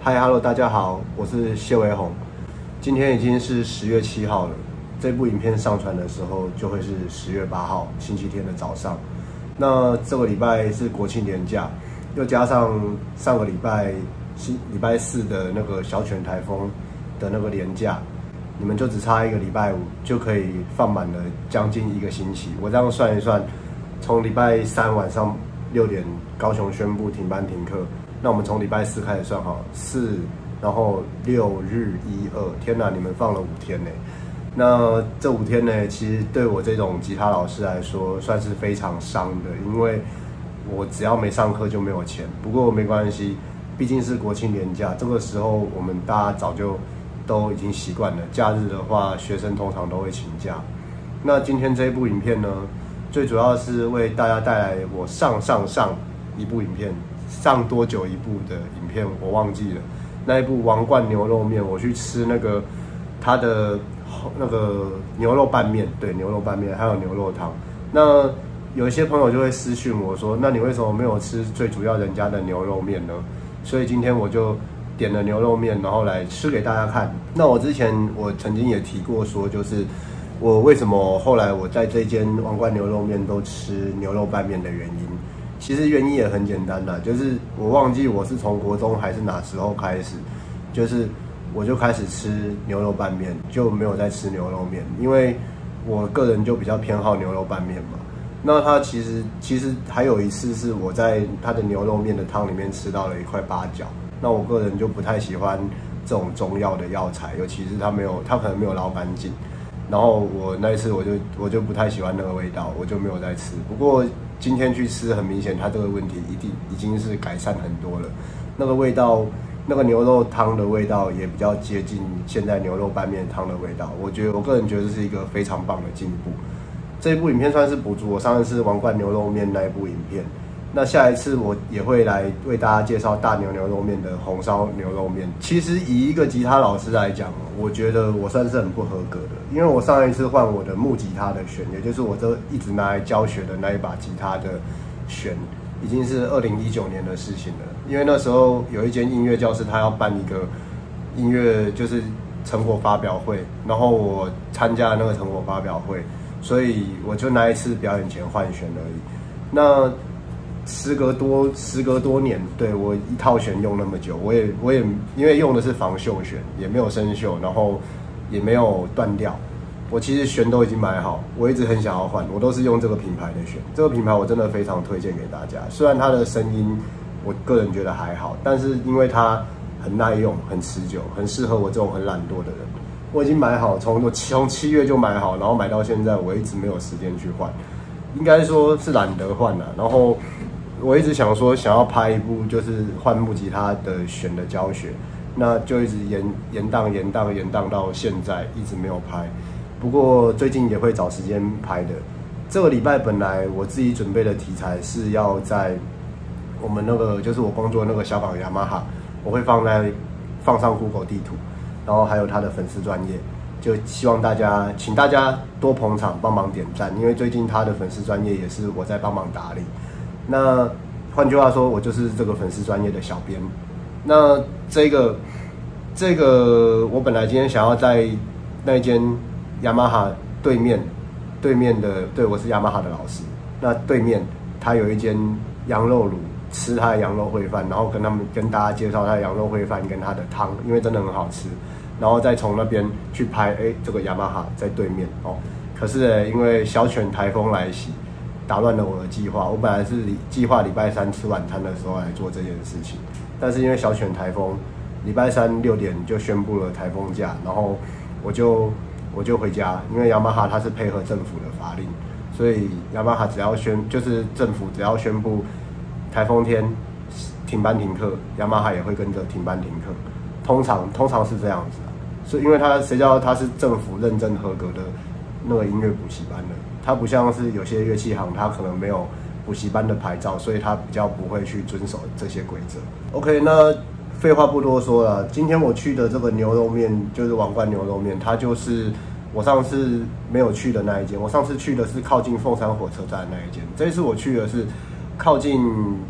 嗨，Hello，大家好，我是谢维宏。今天已经是10月7号了，这部影片上传的时候就会是10月8号星期天的早上。那这个礼拜是国庆连假，又加上上个礼拜礼拜4的那个小犬台风的那个连假，你们就只差1个礼拜5就可以放满了将近1个星期。我这样算一算，从礼拜3晚上6点高雄宣布停班停课。那我们从礼拜4开始算好，4，然后6日1、2，天哪，你们放了5天呢。那这5天呢，其实对我这种吉他老师来说，算是非常伤的，因为我只要没上课就没有钱。不过没关系，毕竟是国庆连假，这个时候我们大家早就都已经习惯了。假日的话，学生通常都会请假。那今天这一部影片呢，最主要是为大家带来我上一部影片。上多久一部的影片我忘记了，那一部王冠牛肉面，我去吃那个它的那个牛肉拌面，对，牛肉拌面还有牛肉汤。那有一些朋友就会私讯我说，那你为什么没有吃最主要人家的牛肉面呢？所以今天我就点了牛肉面，然后来吃给大家看。那我之前曾经也提过说，就是我为什么后来我在这间王冠牛肉面都吃牛肉拌面的原因。其实原因也很简单啦，就是我忘记我是从国中还是哪时候开始，就是我就开始吃牛肉拌面，就没有再吃牛肉面，因为我个人就比较偏好牛肉拌面嘛。那它其实还有一次是我在它的牛肉面的汤里面吃到了一块八角，那我个人就不太喜欢这种中药的药材，尤其是它可能没有捞干净。然后我那一次我就不太喜欢那个味道，我就没有再吃。不过今天去吃，很明显它这个问题已经是改善很多了。那个味道，那个牛肉汤的味道也比较接近现在牛肉拌面汤的味道。我个人觉得这是一个非常棒的进步。这一部影片算是补足我上一次王冠牛肉面那一部影片。那下一次我也会来为大家介绍大牛牛肉面的红烧牛肉面。其实以一个吉他老师来讲，我觉得我算是很不合格的，因为我上一次换我的木吉他的弦，也就是我这一直拿来教学的那一把吉他的弦，已经是2019年的事情了。因为那时候有一间音乐教室，他要办一个音乐就是成果发表会，然后我参加了那个成果发表会，所以我就那一次表演前换弦而已。那时隔多年，对，我一套弦用那么久，我也因为用的是防锈弦，也没有生锈，然后也没有断掉。我其实弦都已经买好，我一直很想要换，我都是用这个品牌的弦。这个品牌我真的非常推荐给大家。虽然它的声音我个人觉得还好，但是因为它很耐用、很持久，很适合我这种很懒惰的人。我已经买好，从7月就买好，然后买到现在，我一直没有时间去换，应该说是懒得换啦。然后我一直想要拍一部就是换木吉他的弦的教学，那就一直延宕到现在，一直没有拍。不过最近也会找时间拍的。这个礼拜本来我自己准备的题材是要在我们那个就是我工作的那个小港雅马哈，我会放上 Google 地图，然后还有他的粉丝专页，就希望请大家多捧场，帮忙点赞，因为最近他的粉丝专页也是我在帮忙打理。那换句话说，我就是这个粉丝专业的小编。那这个我本来今天想要在那间雅马哈对面的，对，我是雅马哈的老师。那对面他有一间羊肉炉，吃他的羊肉烩饭，然后跟大家介绍他的羊肉烩饭跟他的汤，因为真的很好吃。然后再从那边去拍，这个雅马哈在对面哦。可是因为小犬台风来袭，打乱了我的计划。我本来是计划礼拜3吃晚餐的时候来做这件事情，但是因为小犬台风，礼拜3 6点就宣布了台风假，然后我就回家，因为雅马哈它是配合政府的法令，所以雅马哈就是政府只要宣布台风天停班停课，雅马哈也会跟着停班停课，通常是这样子啊。所以因为谁知道它是政府认证合格的那个音乐补习班的。它不像是有些乐器行，它可能没有补习班的牌照，所以它比较不会去遵守这些规则。OK， 那废话不多说了，今天我去的这个牛肉面就是王冠牛肉面，它就是我上次没有去的那一间。我上次去的是靠近凤山火车站的那一间，这一次我去的是靠近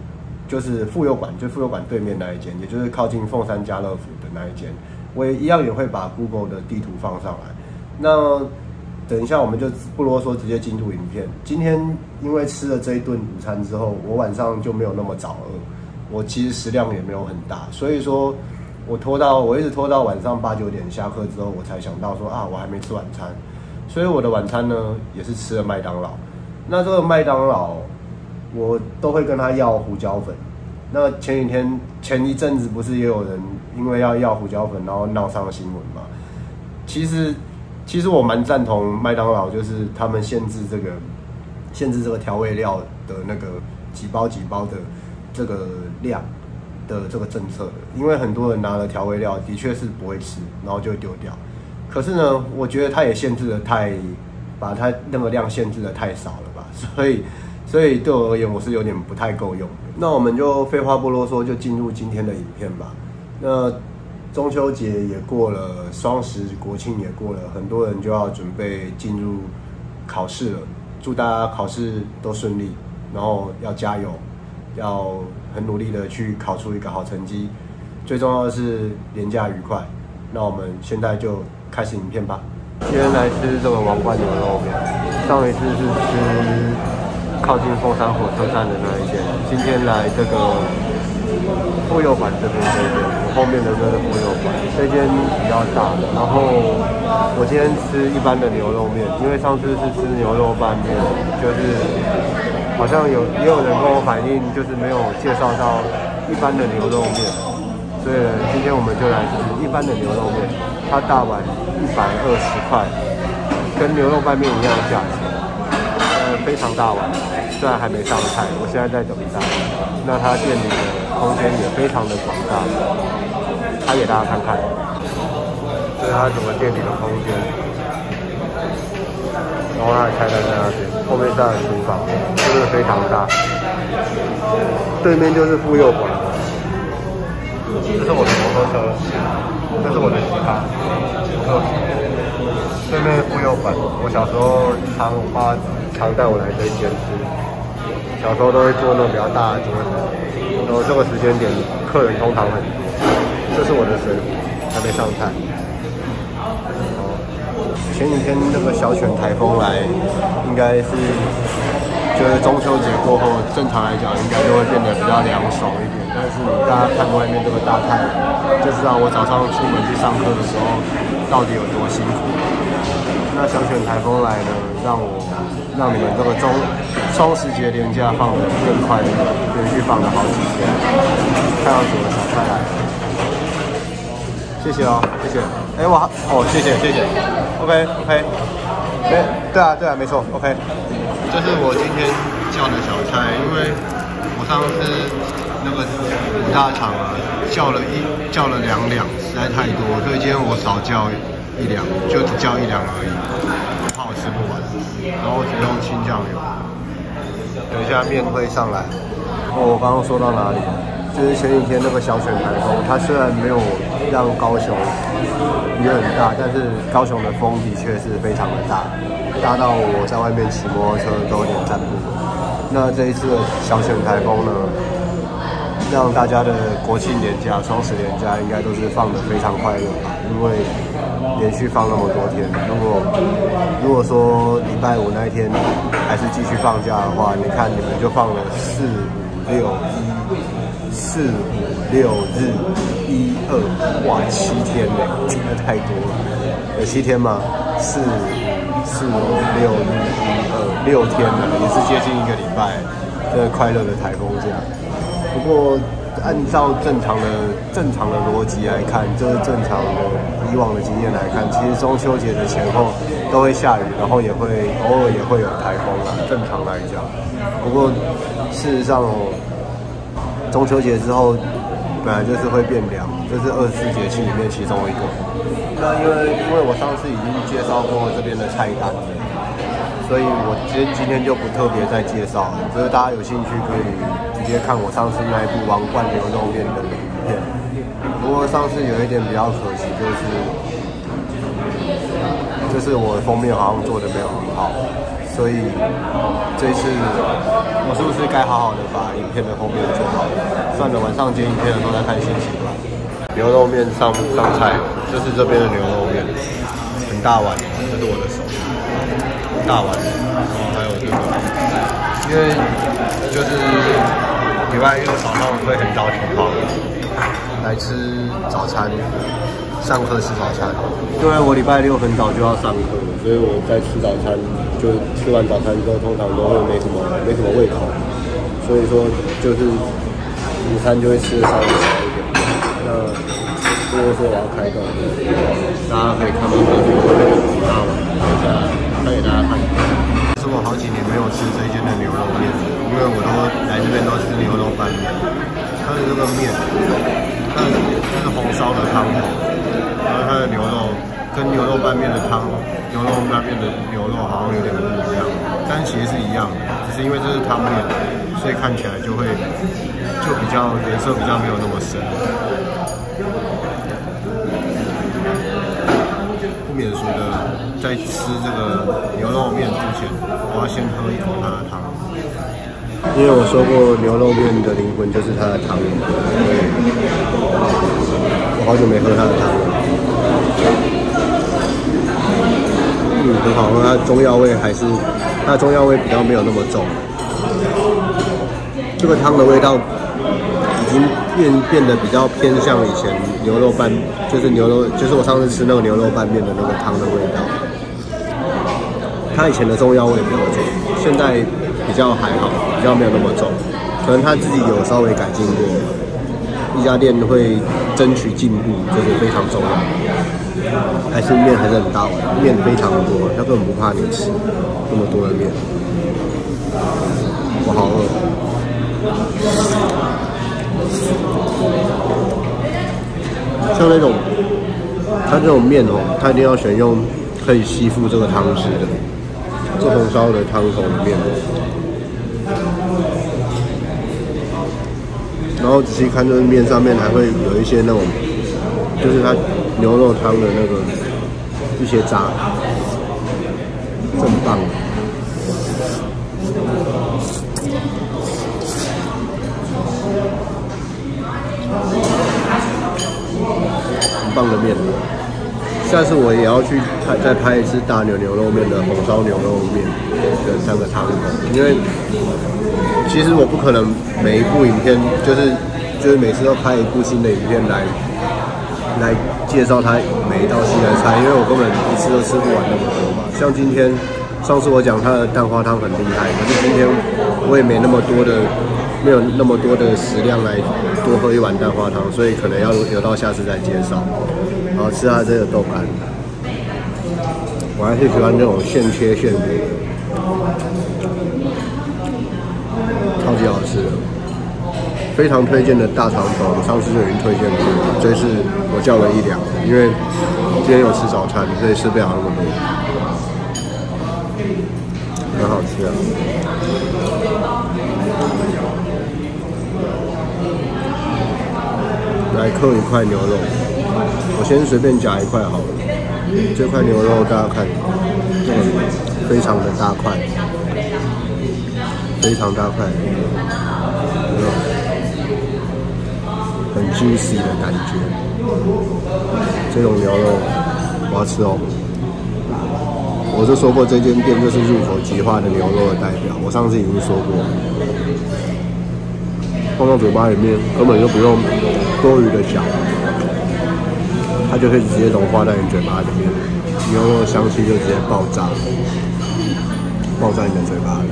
就是妇幼馆，就妇幼馆对面那一间，也就是靠近凤山家乐福的那一间。我也一样也会把 Google 的地图放上来。那等一下我们就不啰嗦，直接进入影片。今天因为吃了这一顿午餐之后，我晚上就没有那么早饿，我其实食量也没有很大，所以说我一直拖到晚上8、9点下课之后，我才想到说啊，我还没吃晚餐，所以我的晚餐呢也是吃了麦当劳。那这个麦当劳我都会跟他要胡椒粉。那前一阵子不是也有人因为要胡椒粉，然后闹上了新闻嘛？其实我蛮赞同麦当劳，就是他们限制这个调味料的那个几包的这个量的这个政策的，因为很多人拿了调味料的确是不会吃，然后就丢掉。可是呢，我觉得他也把它那个量限制的太少了吧，所以对我而言我是有点不太够用的。那我们就废话不啰嗦，就进入今天的影片吧。那中秋节也过了，双十国庆也过了，很多人就要准备进入考试了。祝大家考试都顺利，然后要加油，要很努力的去考出一个好成绩。最重要的是连假愉快。那我们现在就开始影片吧。今天来吃这个王冠牛肉面，上一次是吃靠近凤山火车站的那一间，今天来这个妇幼馆这边这间，我后面的就是妇幼馆，这间比较大。然后我今天吃一般的牛肉面，因为上次是吃牛肉拌面，就是好像也有人跟我反映，就是没有介绍到一般的牛肉面，所以今天我们就来吃一般的牛肉面，它大碗120块，跟牛肉拌面一样的价钱，非常大碗。虽然还没上菜，我现在在等待。那它店里的空间也非常的广大，拍给大家看看。这是它整个店里的空间，然后它的菜单在那边，后面是它的厨房，真的非常大。对面就是妇幼馆，这是我的摩托车，这是我的吉他，对面妇幼馆，我小时候我爸常带我来这一间吃。小时候都会坐那种比较大的桌子，然后这个时间点客人通常很多。这是我的水壶，还没上菜。前几天那个小犬台风来，应该是就是中秋节过后，正常来讲应该就会变得比较凉爽一点。但是大家看外面这个大太阳，就知道我早上出门去上课的时候到底有多辛苦。那小犬台风来呢，让你们这个双十节连假放得更快乐，连续放了好几天。看到什么小菜来？谢谢哦，谢谢。谢谢。OK。对啊，没错 ，OK。这是我今天叫的小菜，因为我上次那个五大肠啊叫了2两，实在太多，所以今天我少叫1两，就只叫1两而已，怕我吃不完。然后只用清酱油。等一下面会上来。我刚刚说到哪里？就是前几天那个小犬台风，它虽然没有让高雄雨很大，但是高雄的风的确是非常的大，大到我在外面骑摩托车都有点站不稳。那这一次的小犬台风呢，让大家的国庆连假、双十连假应该都是放得非常快乐吧，因为连续放那么多天。如果说礼拜五那一天还是继续放假的话，你看你们就放了4、5、6、日1、2，哇，7天呢，真的太多了。有7天吗？4、5、6、日1、2，6天了，也是接近1个礼拜。这个快乐的台风假。不过按照正常的逻辑来看，就是正常的以往的经验来看，其实中秋节的前后都会下雨，然后偶尔也会有台风啦，正常来讲。不过事实上中秋节之后本来就是会变凉，这是24节气里面其中一个。那因为我上次已经介绍过这边的菜单了，所以我今天就不特别再介绍了，就是大家有兴趣可以直接看我上次那一部王冠牛肉面的影片。不过上次有一点比较可惜，就是我的封面好像做的没有很好， 所以这一次我是不是该好好的把影片的后面做好？算了，晚上剪影片的时候再看心情吧。牛肉面上菜，就是这边的牛肉面，很大碗，这是我的手，大碗，然后还有这个，因为就是礼拜一早上会很早起床来吃早餐，上课吃早餐。因为我礼拜六很早就要上课，所以我在吃早餐，就吃完早餐之后，通常都会没什么胃口，所以说就是午餐就会吃的稍微少一点。那如果说我要开动，大家可以看到这边很大碗，看给大家看。是我好几年没有吃这一间的牛肉面，因为我都来这边都吃牛肉拌面。它的这个面，它是红烧的汤头，然后它的牛肉跟牛肉拌面的汤，牛肉拌面的牛肉好像有点不一样，但其实是一样的，只是因为这是汤面，所以看起来就比较颜色比较没有那么深。不免俗的，在吃这个牛肉面之前，我要先喝一口它的汤。因为我说过，牛肉面的灵魂就是它的汤。我好久没喝它的汤了。很好喝，它的中药味它的中药味比较没有那么重。这个汤的味道已经变得比较偏向以前牛肉拌，就是我上次吃那个牛肉拌面的那个汤的味道。它以前的中药味比较重，现在比较还好，比较没有那么重。可能他自己有稍微改进过。一家店会争取进步，这是非常重要的。还是面还是很大碗，面非常多，他根本不怕你吃那么多的面。我好饿。像那种，它这种面哦，它一定要选用可以吸附这个汤汁的，这红烧的汤头的面。然后仔细看，这个面上面还会有一些那种，就是它牛肉汤的那个一些渣，这很棒。很棒的面，下次我也要去再拍一次大牛肉面的红烧牛肉面的3个汤头，因为其实我不可能每一部影片就是每次都拍一部新的影片来介绍它每一道新的菜，因为我根本一次都吃不完那么多嘛。像上次我讲它的蛋花汤很厉害，可是今天我也没有那么多的食量来多喝一碗蛋花汤，所以可能要留到下次再介绍。然后吃它这个豆干，我还是喜欢这种现切现卤的，超级好吃的，非常推荐的大肠头，我上次就已经推荐过了，这次我叫了1两，因为今天有吃早餐，所以吃不了那么多，很好吃啊。来嗑一块牛肉，我先随便夹一块好了。这块牛肉大家看，非常的大块，非常大块，很 juicy 的感觉。这种牛肉我要吃哦。我就说过，这间店就是入口即化的牛肉的代表。我上次已经说过，放到嘴巴里面根本就不用多余的嚼，它就可以直接融化在你嘴巴里面，牛肉的香气就直接爆炸在你的嘴巴里。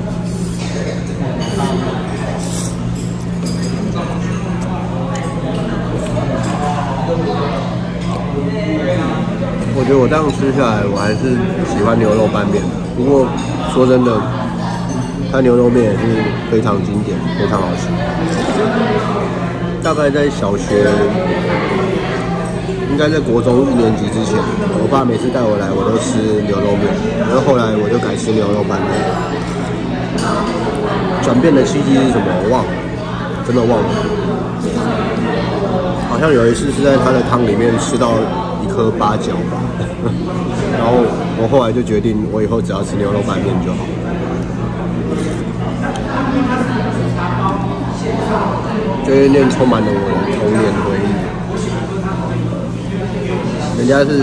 我觉得我这样吃下来，我还是喜欢牛肉拌面的。不过说真的，它牛肉面也是非常经典，非常好吃。大概在小学，应该在国中1年级之前，我爸每次带我来，我都吃牛肉面。然后后来我就改吃牛肉拌面。转变的契机是什么？我忘了，真的忘了。好像有一次是在它的汤里面吃到1颗八角吧，然后我后来就决定，我以后只要吃牛肉拌面就好。 这间店充满了我的童年回忆。人家是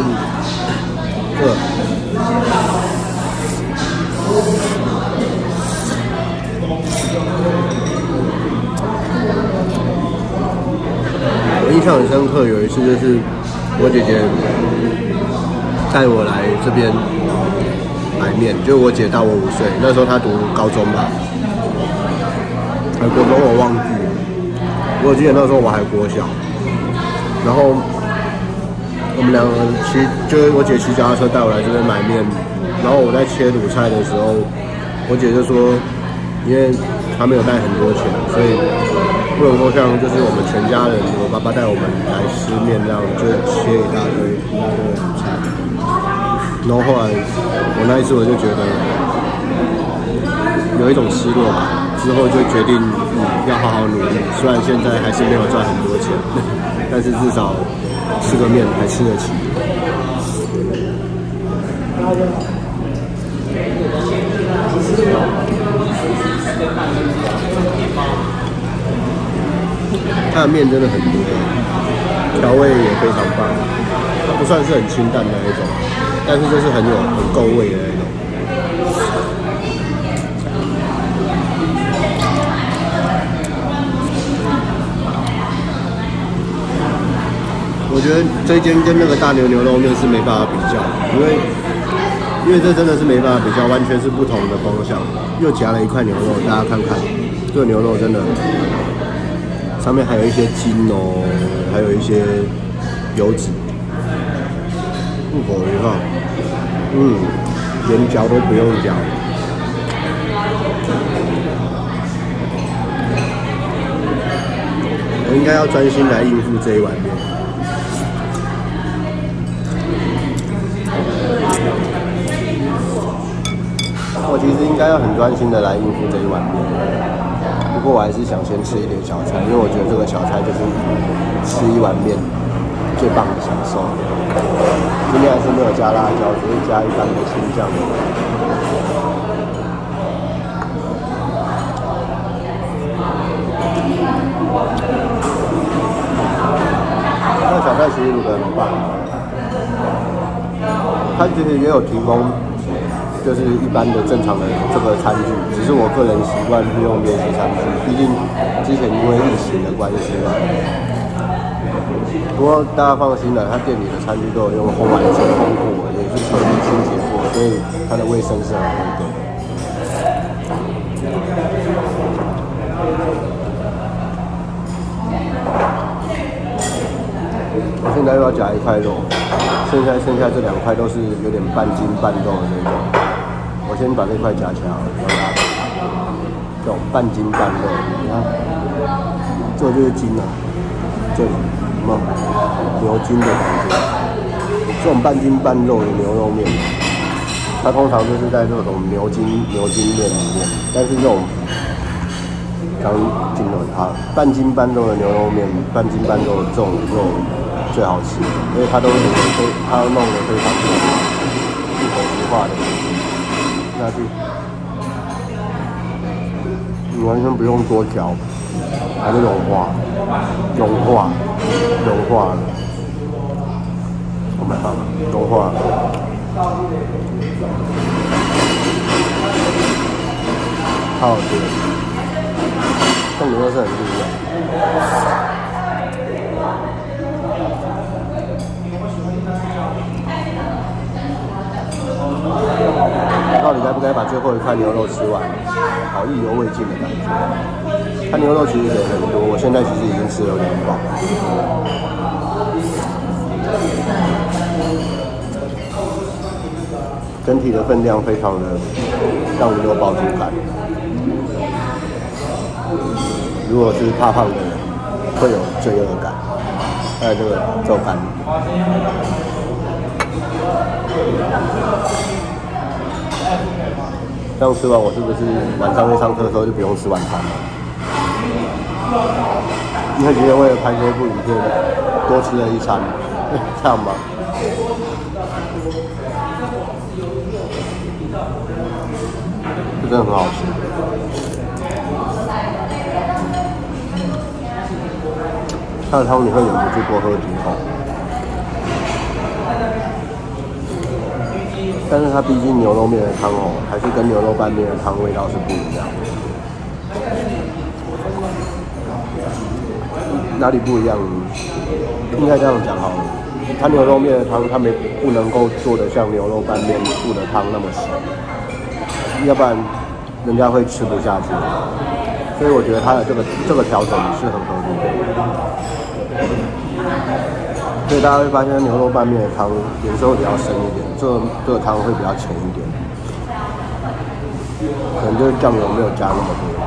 我印象很深刻，有一次就是我姐姐带我来这边买面，就我姐大我5岁，那时候她读高中吧，还国中我忘记了，我记得那时候我还国小，然后我们两个就是我姐骑脚踏车带我来这边买面，然后我在切卤菜的时候，我姐就说，因为她没有带很多钱，所以不能说像就是我们全家人，我爸爸带我们来吃面这样，就切一大堆卤菜。然后后来我那一次我就觉得有一种失落吧，之后就决定要好好努力。虽然现在还是没有赚很多钱，但是至少吃个面还吃得起。它的面真的很多，调味也非常棒，它不算是很清淡的那种，但是就是很够味的那种。我觉得这间跟那个大牛牛肉面是没办法比较，因为这真的是没办法比较，完全是不同的方向。又夹了一块牛肉，大家看看，这个牛肉真的上面还有一些筋哦，还有一些油脂，入口一放，连嚼都不用嚼。我应该要专心来应付这一碗面。我其实应该要很专心的来应付这一碗面，不过我还是想先吃一点小菜，因为我觉得这个小菜就是吃一碗面最棒的享受。今天还是没有加辣椒，只是加一般的青酱。那小菜其实卤得很棒，它其实也有提供。就是一般的正常的这个餐具，只是我个人习惯是用联席餐具，毕竟之前因为疫情的关系嘛。不过大家放心了，他店里的餐具都有用烘完清烘过，也是彻底清洁过，所以它的卫生是很合格的。我现在又要夹一块肉，剩下这2块都是有点半筋半肉的那种。我先把这块夹起来，然后这种半筋半肉，你看，这就是筋了，这里什么牛筋的感觉。这种半筋半肉的牛肉面，它通常就是在这种牛筋面里面，但是这种刚筋肉它半筋半肉的牛肉面，半筋半肉这种肉最好吃，因为它都是它弄得非常不口不化的。下去，你完全不用多嚼，它就融化了。Oh my god， 融化了。超好吃的，这牛肉是很不一样。到底该不该把最后一块牛肉吃完？好意犹未尽的感觉。它牛肉其实给很多，我现在其实已经吃了有点饱。整体的分量非常的让你有饱足感。如果是怕胖的人，会有罪恶感。还有这个肉干。这样吃完，我是不是晚上去上课的时候就不用吃晚餐了？因为今天为了拍这部影片，多吃了一餐，这样吗？这真的很好吃。 它的汤你会忍不住多喝几口。但是它毕竟牛肉面的汤哦，还是跟牛肉拌面的汤味道是不一样。哪里不一样？应该这样讲好了。它牛肉面的汤，它不能够做的像牛肉拌面煮的汤那么熟，要不然人家会吃不下去。所以我觉得它的这个调整是很合理的。所以大家会发现牛肉拌面的汤颜色会比较深一点，这个汤会比较浅一点，可能就是酱油没有加那么多。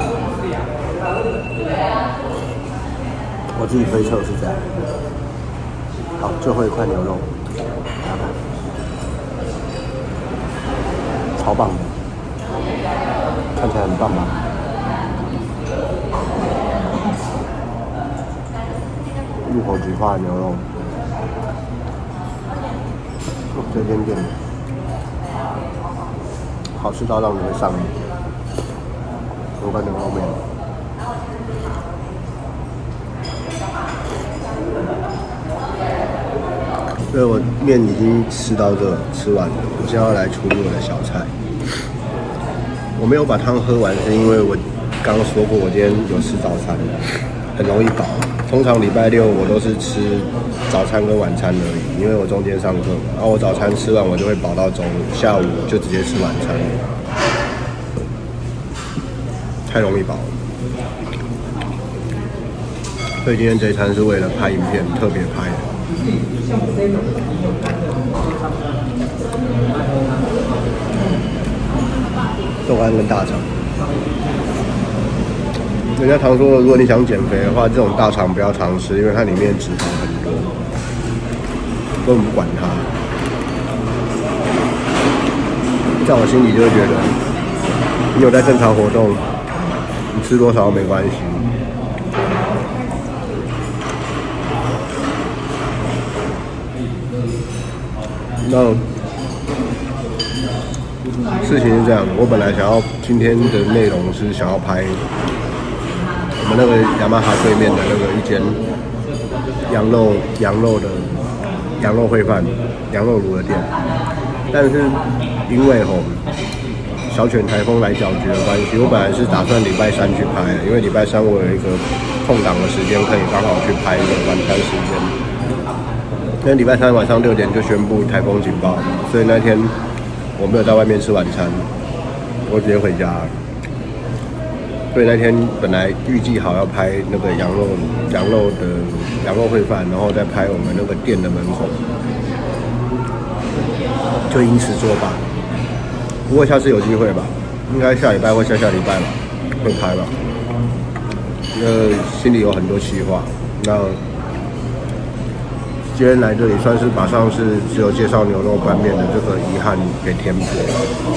我自己推测是这样。好，最后一块牛肉，超棒的，看起来很棒吧？入口即化的牛肉，这间店好吃到让你会上瘾。有块牛肉面。所以我面已经吃到这，吃完了，我现在要来处理我的小菜。我没有把汤喝完，是因为我刚刚说过，我今天有吃早餐，很容易饱。通常礼拜六我都是吃早餐跟晚餐而已，因为我中间上课嘛，然后我早餐吃完我就会饱到中午，下午就直接吃晚餐了，太容易饱了。所以今天这一餐是为了拍影片特别拍的。豆干跟大肠，人家常说，如果你想减肥的话，这种大肠不要常吃，因为它里面脂肪很多，根本不管它。在我心里就会觉得，你有在正常活动，你吃多少没关系。那事情是这样的，我本来想要今天的内容是想要拍我们那个雅马哈对面的那个一间羊肉烩饭、羊肉炉的店，但是因为小犬台风来搅局的关系，我本来是打算礼拜三去拍的，因为礼拜三我有一个空档的时间，可以刚好去拍一个晚餐时间。因为礼拜三晚上6点就宣布台风警报，所以那天我没有在外面吃晚餐，我直接回家了。所以那天本来预计好要拍那个羊肉烩饭，然后再拍我们那个店的门口，就因此作罢。不过下次有机会吧，应该下礼拜或下礼拜吧，会拍吧。心里有很多企划，那。今天来这里算是把上次只有介绍牛肉拌面的这个遗憾给填补了。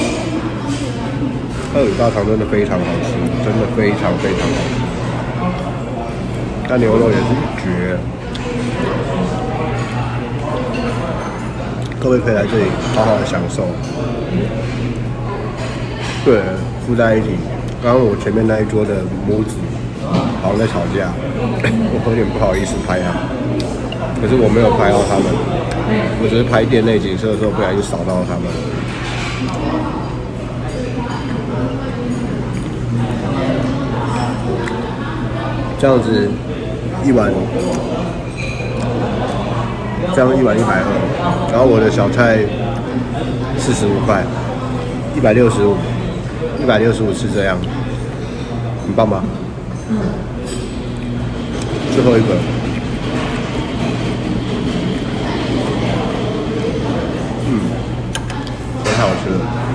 二语大肠真的非常好吃，真的非常非常好吃。但牛肉也是一绝，各位可以来这里好好的享受。对，附在一起，刚刚我前面那一桌的母子好像在吵架，我有点不好意思拍他。可是我没有拍到他们，我只是拍店内景色的时候不小心扫到他们。这样子一碗120，然后我的小菜45块，165是这样，很棒吧？最后一个。太好吃了！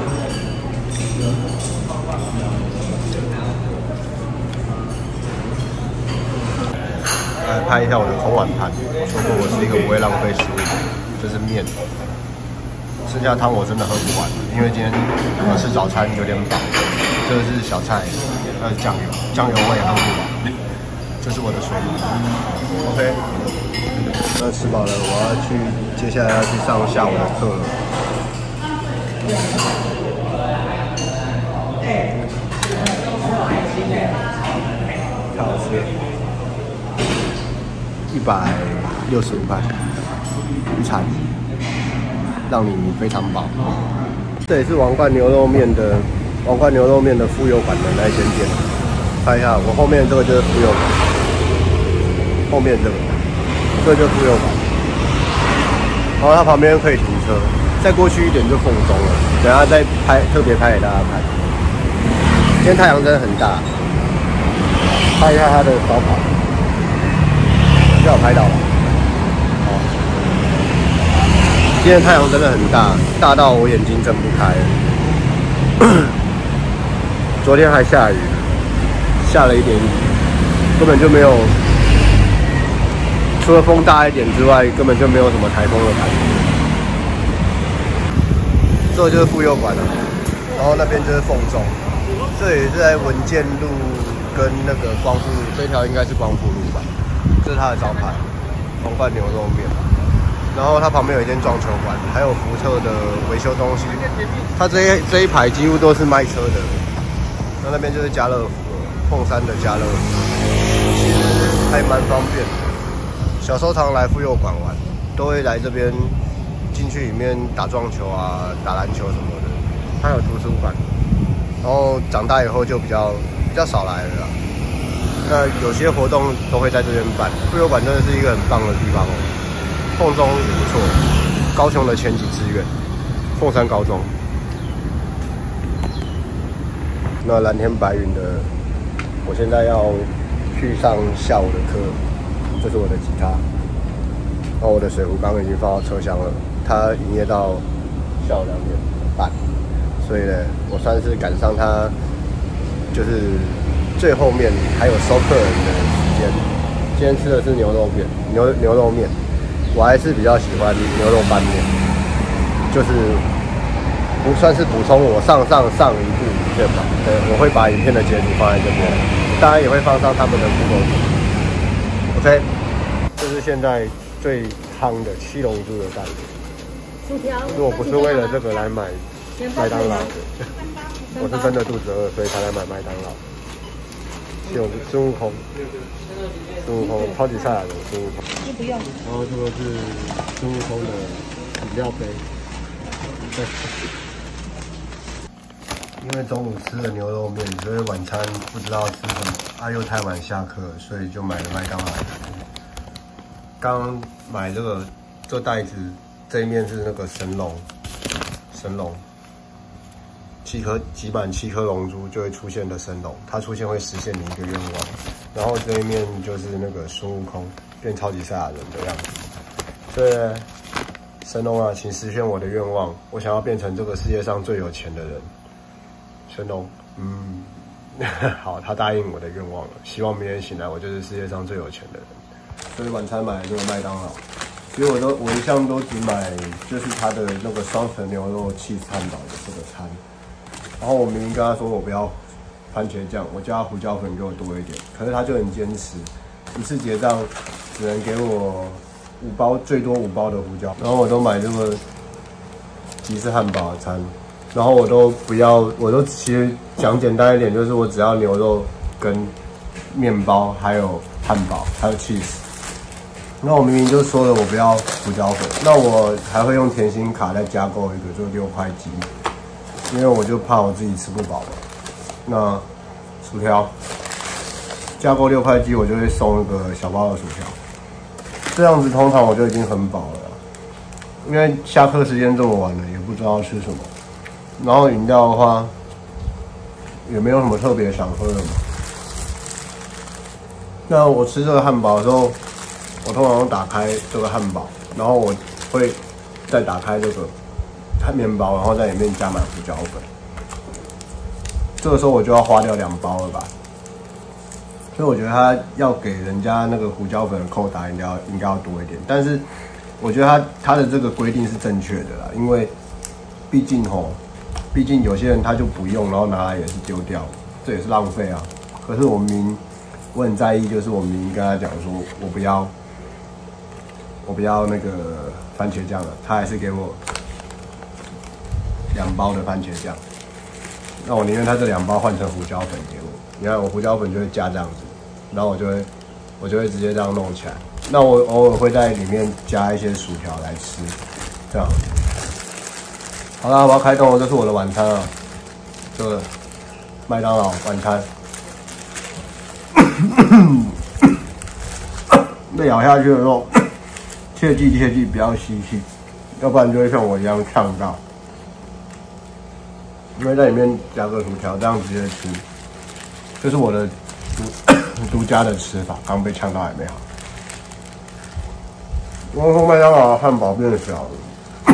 来拍一下我的空碗盘。我说过我是一个不会浪费食物的人，这是面，剩下汤我真的喝不完，因为今天我吃早餐有点饱。这个是小菜，那是酱油我也喝不完。这是我的水，OK。那吃饱了，我要接下来要去上下午的课了。太好吃了！ 165块一餐，让你非常饱。这也是王冠牛肉面的富有馆的那间店。看一下，我后面这个就是富有馆，后面这个就是富有馆。然后它旁边可以停车，再过去一点就凤中了。等一下再特别拍给大家看。今天太阳真的很大，拍一下它的招牌，没有拍到吧？哦，今天太阳真的很大，大到我眼睛睁不开了。昨天还下雨，下了一点雨，根本就没有。除了风大一点之外，根本就没有什么台风的感觉。这就是妇幼馆了，然后那边就是凤中，这也是在文健路跟那个光复路，这条应该是光复路吧？这是它的招牌，王冠牛肉面。然后它旁边有一间撞球馆，还有福特的维修中心。它这一排几乎都是卖车的，那边就是家乐福，凤山的家乐福，其实还蛮方便的。小时候常来妇幼馆玩，都会来这边进去里面打撞球啊、打篮球什么的。它有图书馆，然后长大以后就比较少来了啦。那有些活动都会在这边办，妇幼馆真的是一个很棒的地方哦。凤中也不错，高雄的前几志愿，凤山高中。那蓝天白云的，我现在要去上下午的课。这是我的吉他，然后我的水壶刚刚已经放到车厢了，它营业到下午2点半，所以呢，我算是赶上它，就是最后面还有收客人的时间。今天吃的是牛肉面，我还是比较喜欢牛肉拌面，就是不算是补充我上一部影片吧。对，我会把影片的截图放在这边，当然也会放上他们的 Google。OK， 这是现在最夯的7龙珠的蛋饼。 薯条。 如果不是为了这个来买麦当劳的，我是真的肚子饿，所以才来买麦当劳。7龙珠孙悟空，超级赛亚人孙悟空。 不用。 然后这个是孙悟空的饮料杯。因为中午吃了牛肉面，所以晚餐不知道吃什么，又太晚下课，所以就买了麦当劳。刚买这袋子，这一面是那个神龙，集满7颗龙珠就会出现的神龙，它出现会实现你一个愿望。然后这一面就是那个孙悟空变超级赛亚人的样子。所以神龙啊，请实现我的愿望，我想要变成这个世界上最有钱的人。神龙，好，他答应我的愿望了。希望明天醒来，我就是世界上最有钱的人。所以晚餐买了这个麦当劳，其实我一向都只买就是它的那个双层牛肉cheese汉堡的这个餐。然后我明明跟他说我不要番茄酱，我叫他胡椒粉给我多一点，可是他就很坚持，一次结账只能给我5包，最多5包的胡椒。然后我都买这个吉士汉堡的餐。然后我都不要，我都其实讲简单一点，就是我只要牛肉跟面包，还有汉堡，还有 cheese。那我明明就说了我不要胡椒粉，那我还会用甜心卡再加购一个，就6块鸡，因为我就怕我自己吃不饱嘛。那薯条加购6块鸡，我就会送一个小包的薯条，这样子通常我就已经很饱了，因为下课时间这么晚了，也不知道吃什么。然后饮料的话，也没有什么特别想喝的嘛。那我吃这个汉堡的时候，我通常打开这个汉堡，然后我会再打开这个面包，然后在里面加满胡椒粉。这个时候我就要花掉2包了吧？所以我觉得他要给人家那个胡椒粉的扣打应该要多一点，但是我觉得他的这个规定是正确的啦，因为毕竟有些人他就不用，然后拿来也是丢掉，这也是浪费啊。可是我很在意，就是我明跟他讲说，我不要那个番茄酱了，他还是给我2包的番茄酱。那我宁愿他这2包换成胡椒粉给我。你看我胡椒粉就会加这样子，然后我就会直接这样弄起来， 那我偶尔会在里面加一些薯条来吃，这样。好啦，我要开动了，这是我的晚餐啊，这个麦当劳晚餐。被咬下去的时候，切记不要吸气，要不然就会像我一样呛到。因为在里面加个薯条，这样直接吃，这是我的独家的吃法。刚被呛到还没好。我说麦当劳汉堡变小了，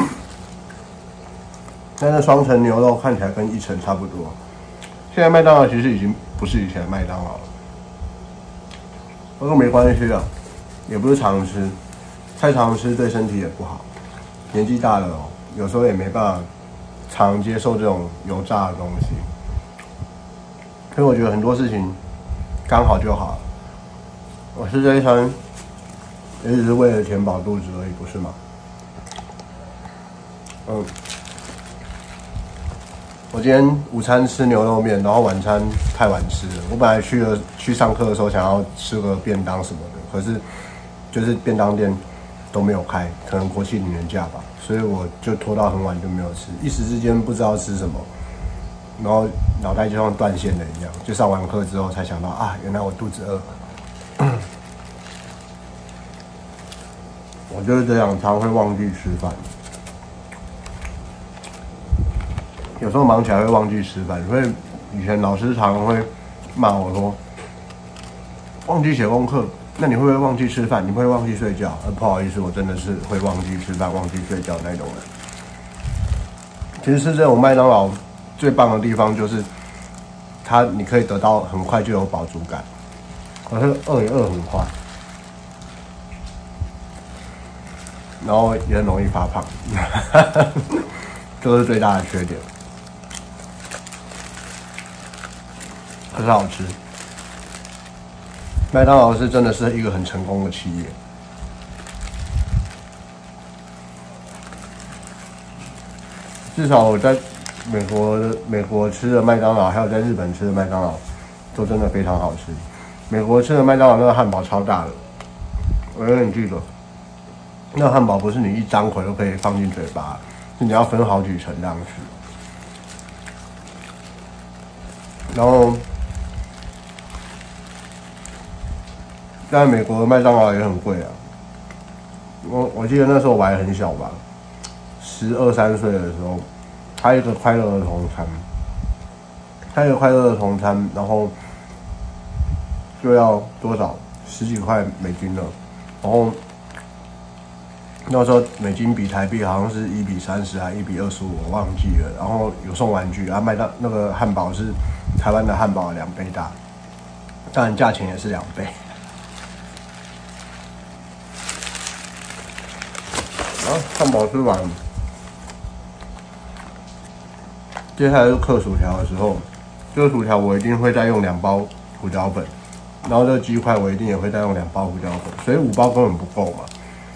但是双层牛肉看起来跟一层差不多。现在麦当劳其实已经不是以前的麦当劳了，不过没关系啊，也不是常吃，太常吃对身体也不好。年纪大了哦，有时候也没办法常接受这种油炸的东西，所以我觉得很多事情刚好就好了。我吃这一餐也只是为了填饱肚子而已，不是吗？我今天午餐吃牛肉面，然后晚餐太晚吃了。我本来去上课的时候想要吃个便当什么的，可是就是便当店都没有开，可能国庆年假吧，所以我就拖到很晚就没有吃，一时之间不知道吃什么，然后脑袋就像断线了一样。就上完课之后才想到啊，原来我肚子饿。我就是这样，常会忘记吃饭。有时候忙起来会忘记吃饭，所以以前老师常会骂我说：“忘记写功课，那你会不会忘记吃饭？你会忘记睡觉？”不好意思，我真的是会忘记吃饭、忘记睡觉那种人。其实是这种麦当劳最棒的地方就是你可以得到很快就有饱足感，可是饿也饿很快，然后也很容易发胖，这是最大的缺点。可是好吃，麦当劳是真的是一个很成功的企业。至少我在美国吃的麦当劳，还有在日本吃的麦当劳，都真的非常好吃。美国吃的麦当劳那个汉堡超大的，我有点记得，那个汉堡不是你一张口就可以放进嘴巴，是你要分好几层这样吃。然后，在美国的麦当劳也很贵啊。我记得那时候我还很小吧，12、13岁的时候，它有一个快乐儿童餐，然后就要多少10几块美金了，然后那时候美金比台币好像是1比30还1比25，我忘记了。然后有送玩具，麦当那个汉堡是台湾的汉堡2倍大，当然价钱也是2倍。然后汉堡吃完，接下来就嗑薯条的时候，这个薯条我一定会再用2包胡椒粉，然后这个鸡块我一定也会再用2包胡椒粉，所以5包根本不够嘛。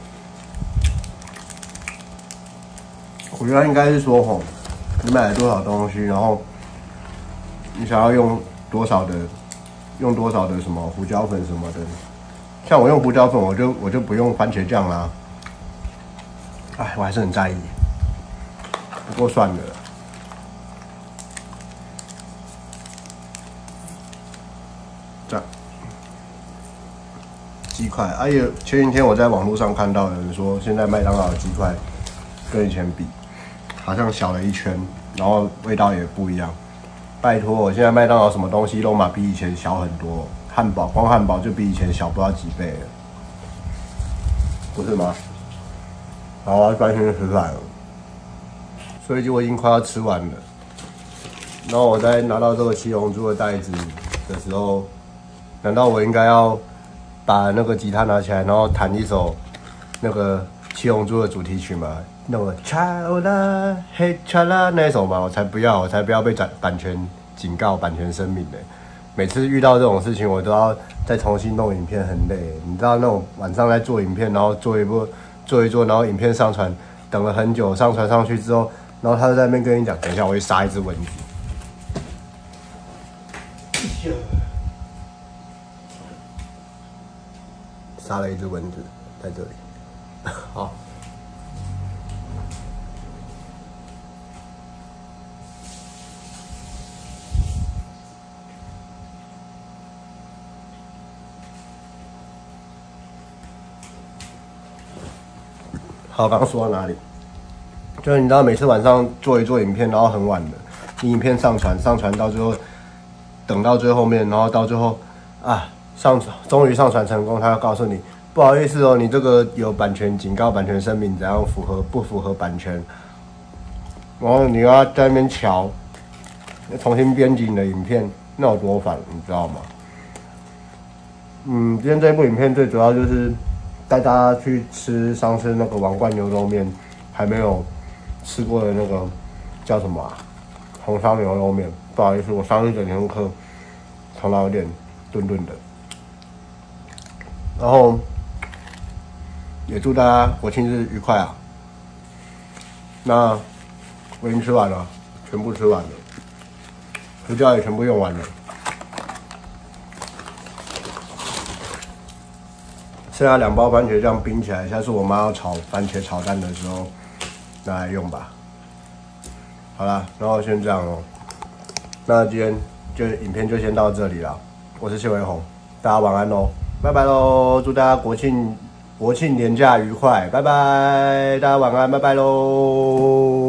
我觉得应该是说你买了多少东西，然后你想要用多少的什么胡椒粉什么的。像我用胡椒粉，我就不用番茄酱啦。哎，我还是很在意，不过算了。这样，鸡块，前几天我在网络上看到有人说，现在麦当劳的鸡块跟以前比，好像小了1圈，然后味道也不一样。拜托，我现在麦当劳什么东西都比以前小很多，光汉堡就比以前小不知道几倍了，不是吗？好，我要专心吃饭了，所以我已经快要吃完了。然后我在拿到这个七龙珠的袋子的时候，难道我应该要把那个吉他拿起来，然后弹一首那个七龙珠的主题曲吗？那个查拉嘿查拉那一首吗？我才不要被版权警告、版权声明的。每次遇到这种事情，我都要再重新弄影片，很累。你知道那种晚上在做影片，然后做一做，然后影片上传，等了很久，上传上去之后，然后他就在那边跟你讲，等一下我会杀一只蚊子。 杀了一只蚊子在这里。好。好，刚刚说到哪里？就是你知道，每次晚上做一做影片，然后很晚的，你影片上传到最后，等到最后面，然后到最后啊，终于上传成功，他要告诉你，不好意思哦，你这个有版权警告、版权声明，怎样不符合版权，然后你要在那边瞧，重新编辑你的影片，那有多烦，你知道吗？今天这部影片最主要就是带大家去吃上次那个王冠牛肉面还没有吃过的那个叫什么啊？红烧牛肉面。不好意思，我上一整天课头脑有点顿顿的。然后也祝大家国庆日愉快啊！那我已经吃完了，全部吃完了，胡椒也全部用完了。剩下2包番茄酱冰起来，下次我妈要炒番茄炒蛋的时候拿来用吧。好啦，然后先这样哦。那今天就影片就先到这里了。我是谢维宏，大家晚安喽，拜拜喽！祝大家国庆年假愉快，拜拜！大家晚安，拜拜喽！